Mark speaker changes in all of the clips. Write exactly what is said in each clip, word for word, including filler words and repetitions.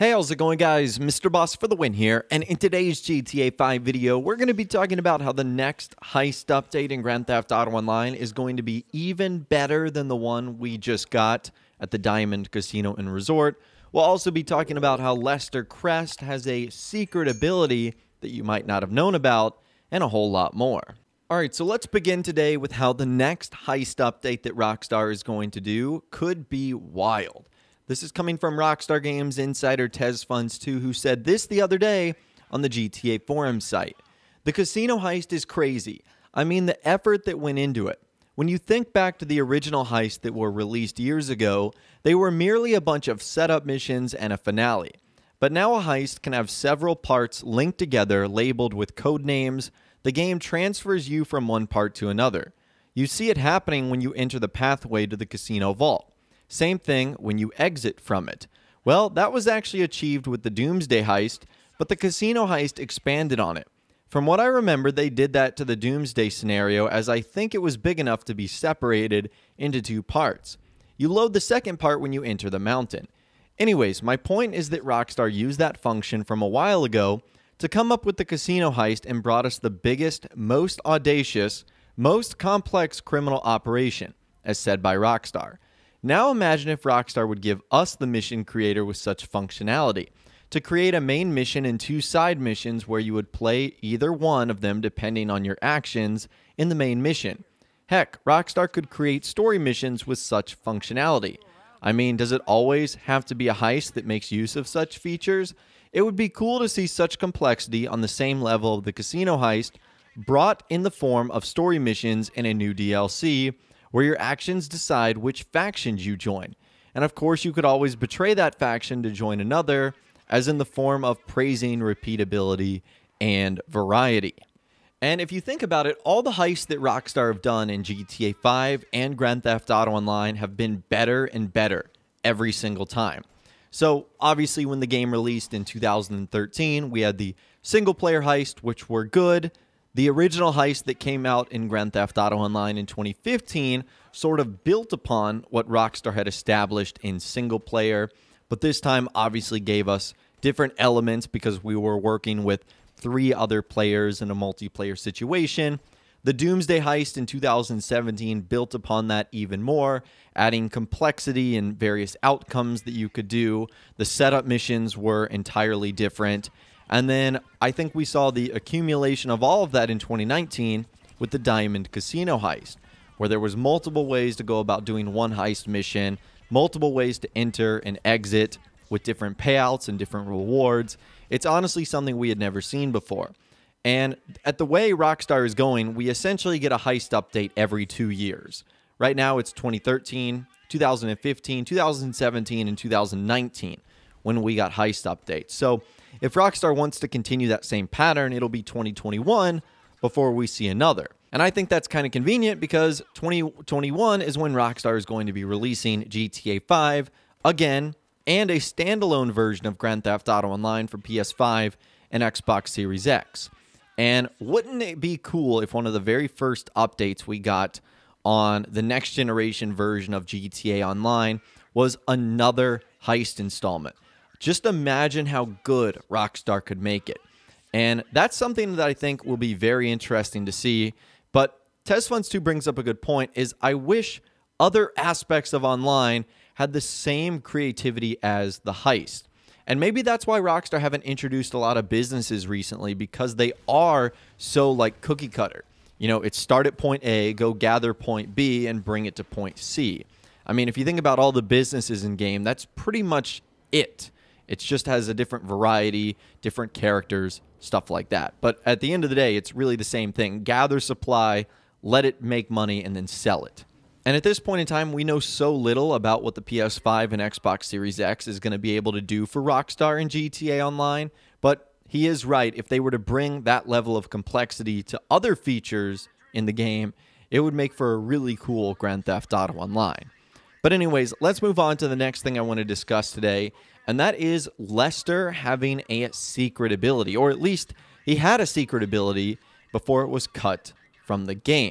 Speaker 1: Hey, how's it going, guys? Mister Boss for the win here, and in today's G T A five video, we're going to be talking about how the next heist update in Grand Theft Auto Online is going to be even better than the one we just got at the Diamond Casino and Resort. We'll also be talking about how Lester Crest has a secret ability that you might not have known about, and a whole lot more. Alright, so let's begin today with how the next heist update that Rockstar is going to do could be wild. This is coming from Rockstar Games insider TezFunds two, who said this the other day on the G T A forum site. The casino heist is crazy. I mean, the effort that went into it. When you think back to the original heists that were released years ago, they were merely a bunch of setup missions and a finale. But now a heist can have several parts linked together, labeled with code names. The game transfers you from one part to another. You see it happening when you enter the pathway to the casino vault. Same thing when you exit from it. Well, that was actually achieved with the Doomsday heist, but the casino heist expanded on it. From what I remember, they did that to the Doomsday scenario, as I think it was big enough to be separated into two parts. You load the second part when you enter the mountain. Anyways, my point is that Rockstar used that function from a while ago to come up with the casino heist and brought us the biggest, most audacious, most complex criminal operation, as said by Rockstar. Now imagine if Rockstar would give us the mission creator with such functionality, to create a main mission and two side missions where you would play either one of them depending on your actions in the main mission. Heck, Rockstar could create story missions with such functionality. I mean, does it always have to be a heist that makes use of such features? It would be cool to see such complexity on the same level of the casino heist, brought in the form of story missions in a new D L C, where your actions decide which factions you join. And of course, you could always betray that faction to join another, as in the form of praising repeatability and variety. And if you think about it, all the heists that Rockstar have done in G T A five and Grand Theft Auto Online have been better and better every single time. So obviously when the game released in two thousand thirteen, we had the single player heist, which were good. The original heist that came out in Grand Theft Auto Online in twenty fifteen sort of built upon what Rockstar had established in single player, but this time obviously gave us different elements because we were working with three other players in a multiplayer situation. The Doomsday heist in two thousand seventeen built upon that even more, adding complexity and various outcomes that you could do. The setup missions were entirely different. And then I think we saw the accumulation of all of that in twenty nineteen with the Diamond Casino heist, where there was multiple ways to go about doing one heist mission, multiple ways to enter and exit with different payouts and different rewards. It's honestly something we had never seen before. And at the way Rockstar is going, we essentially get a heist update every two years. Right now it's twenty thirteen, two thousand fifteen, two thousand seventeen, and two thousand nineteen when we got heist updates. So if Rockstar wants to continue that same pattern, it'll be twenty twenty-one before we see another. And I think that's kind of convenient because twenty twenty-one is when Rockstar is going to be releasing G T A five again, and a standalone version of Grand Theft Auto Online for P S five and Xbox Series X. And wouldn't it be cool if one of the very first updates we got on the next generation version of G T A Online was another heist installment? Just imagine how good Rockstar could make it. And that's something that I think will be very interesting to see. But TezFunds two brings up a good point, is I wish other aspects of online had the same creativity as the heist. And maybe that's why Rockstar haven't introduced a lot of businesses recently, because they are so like cookie cutter. You know, it's start at point A, go gather point B, and bring it to point C. I mean, if you think about all the businesses in game, that's pretty much it. It just has a different variety, different characters, stuff like that. But at the end of the day, it's really the same thing. Gather supply, let it make money, and then sell it. And at this point in time, we know so little about what the P S five and Xbox Series X is going to be able to do for Rockstar in G T A Online. But he is right. If they were to bring that level of complexity to other features in the game, it would make for a really cool Grand Theft Auto Online. But anyways, let's move on to the next thing I want to discuss today, and that is Lester having a secret ability, or at least he had a secret ability before it was cut from the game.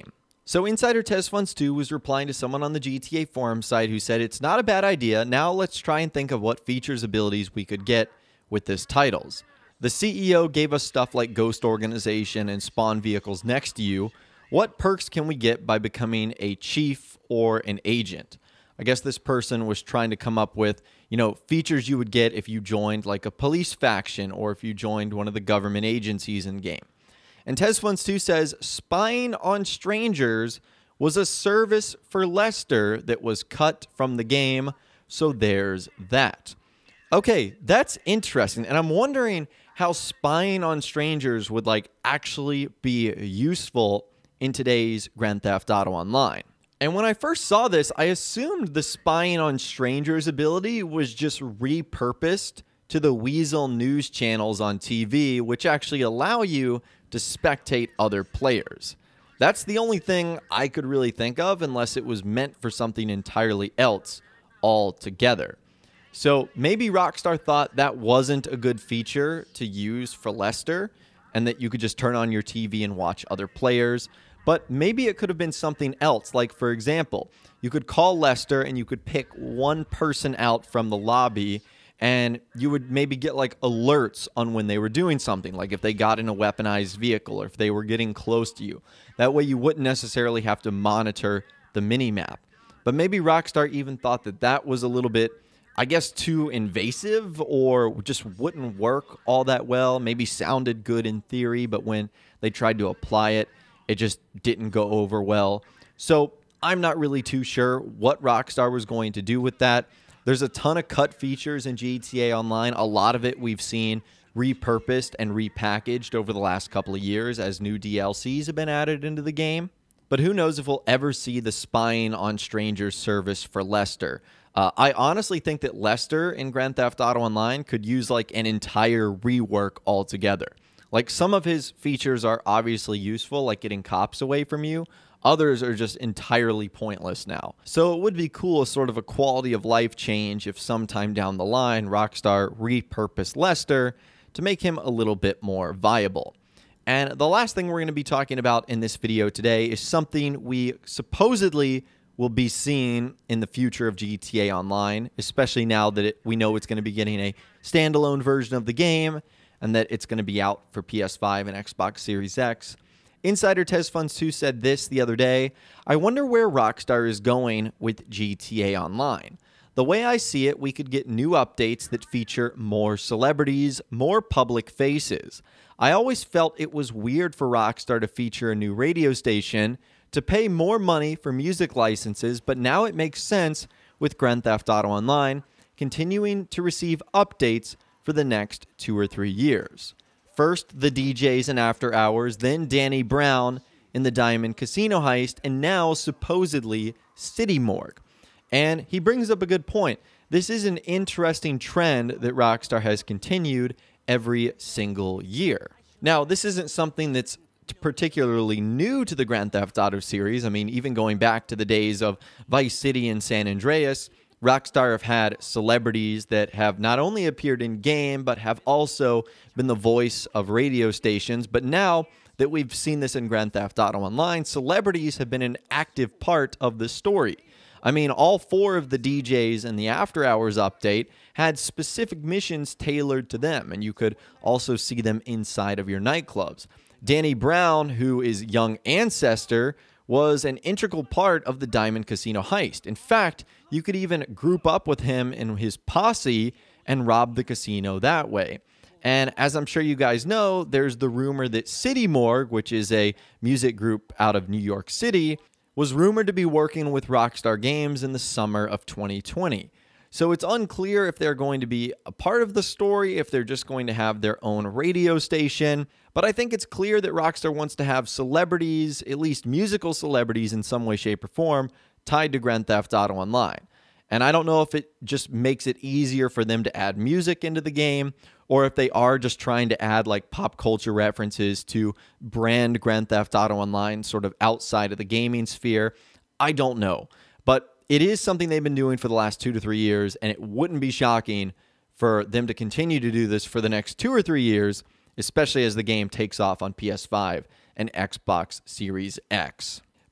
Speaker 1: So Insider Test Funds two was replying to someone on the G T A forum site who said it's not a bad idea. Now let's try and think of what features abilities we could get with this titles. The C E O gave us stuff like Ghost Organization and spawn vehicles next to you. What perks can we get by becoming a chief or an agent? I guess this person was trying to come up with, you know, features you would get if you joined like a police faction or if you joined one of the government agencies in game. And Test Funds two says spying on strangers was a service for Lester that was cut from the game. So there's that. Okay, that's interesting. And I'm wondering how spying on strangers would like actually be useful in today's Grand Theft Auto Online. And when I first saw this, I assumed the spying on strangers ability was just repurposed to the Weasel news channels on T V, which actually allow you to spectate other players. That's the only thing I could really think of unless it was meant for something entirely else altogether. So maybe Rockstar thought that wasn't a good feature to use for Lester and that you could just turn on your T V and watch other players. But maybe it could have been something else. Like, for example, you could call Lester and you could pick one person out from the lobby and you would maybe get like alerts on when they were doing something, like if they got in a weaponized vehicle or if they were getting close to you. That way you wouldn't necessarily have to monitor the mini-map. But maybe Rockstar even thought that that was a little bit, I guess, too invasive or just wouldn't work all that well. Maybe sounded good in theory, but when they tried to apply it, it just didn't go over well. So I'm not really too sure what Rockstar was going to do with that. There's a ton of cut features in G T A Online. A lot of it we've seen repurposed and repackaged over the last couple of years as new D L Cs have been added into the game. But who knows if we'll ever see the spying on strangers service for Lester. Uh, I honestly think that Lester in Grand Theft Auto Online could use like an entire rework altogether. Like some of his features are obviously useful, like getting cops away from you. Others are just entirely pointless now. So it would be cool as sort of a quality of life change if sometime down the line Rockstar repurposed Lester to make him a little bit more viable. And the last thing we're going to be talking about in this video today is something we supposedly will be seeing in the future of G T A Online, especially now that it, we know it's going to be getting a standalone version of the game and that it's going to be out for P S five and Xbox Series X. Insider Test Funds two said this the other day, I wonder where Rockstar is going with G T A Online. The way I see it, we could get new updates that feature more celebrities, more public faces. I always felt it was weird for Rockstar to feature a new radio station, to pay more money for music licenses, but now it makes sense with Grand Theft Auto Online continuing to receive updates for the next two or three years. First, the D Js in After Hours, then Danny Brown in the Diamond Casino heist, and now supposedly City Morgue. And he brings up a good point. This is an interesting trend that Rockstar has continued every single year. Now, this isn't something that's particularly new to the Grand Theft Auto series. I mean, even going back to the days of Vice City and San Andreas, Rockstar have had celebrities that have not only appeared in game, but have also been the voice of radio stations. But now that we've seen this in Grand Theft Auto Online, celebrities have been an active part of the story. I mean, all four of the D Js in the After Hours update had specific missions tailored to them, and you could also see them inside of your nightclubs. Danny Brown, who is Young Ancestor, was an integral part of the Diamond Casino heist. In fact, you could even group up with him and his posse and rob the casino that way. And as I'm sure you guys know, there's the rumor that City Morgue, which is a music group out of New York City, was rumored to be working with Rockstar Games in the summer of twenty twenty. So it's unclear if they're going to be a part of the story, if they're just going to have their own radio station. But I think it's clear that Rockstar wants to have celebrities, at least musical celebrities in some way, shape, or form, tied to Grand Theft Auto Online. And I don't know if it just makes it easier for them to add music into the game, or if they are just trying to add like pop culture references to brand Grand Theft Auto Online sort of outside of the gaming sphere. I don't know. But it is something they've been doing for the last two to three years, and it wouldn't be shocking for them to continue to do this for the next two or three years, especially as the game takes off on P S five and Xbox Series X.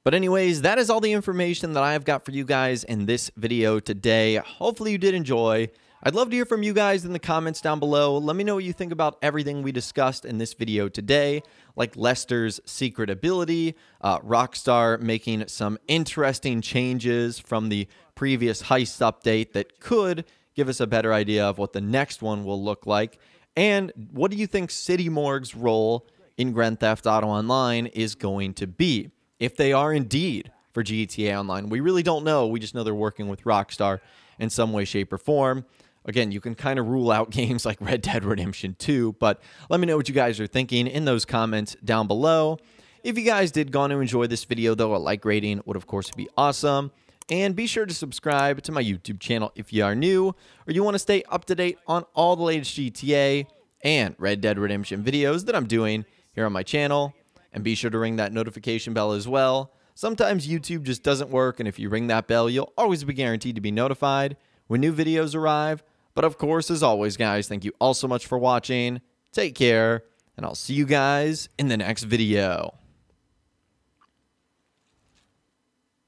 Speaker 1: But anyways, that is all the information that I've got for you guys in this video today. Hopefully you did enjoy. I'd love to hear from you guys in the comments down below. Let me know what you think about everything we discussed in this video today, like Lester's secret ability, uh, Rockstar making some interesting changes from the previous heist update that could give us a better idea of what the next one will look like. And what do you think City Morgue's role in Grand Theft Auto Online is going to be, if they are indeed for G T A Online? We really don't know. We just know they're working with Rockstar in some way, shape, or form. Again, you can kind of rule out games like Red Dead Redemption two, but let me know what you guys are thinking in those comments down below. If you guys did go on to enjoy this video, though, a like rating would, of course, be awesome. And be sure to subscribe to my YouTube channel if you are new, or you want to stay up to date on all the latest G T A and Red Dead Redemption videos that I'm doing here on my channel. And be sure to ring that notification bell as well. Sometimes YouTube just doesn't work, and if you ring that bell, you'll always be guaranteed to be notified when new videos arrive. But of course, as always, guys, thank you all so much for watching. Take care, and I'll see you guys in the next video.